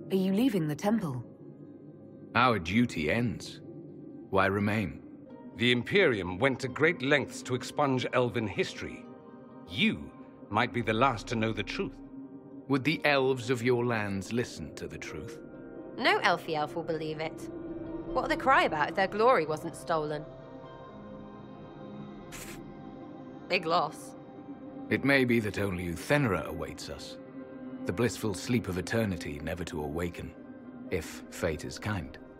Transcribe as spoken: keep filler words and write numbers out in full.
Are you leaving the temple? Our duty ends. Why remain? The Imperium went to great lengths to expunge elven history. You might be the last to know the truth. Would the elves of your lands listen to the truth? No elfy elf will believe it. What would they cry about if their glory wasn't stolen? Big loss. It may be that only Uthenera awaits us. The blissful sleep of eternity never to awaken, if fate is kind.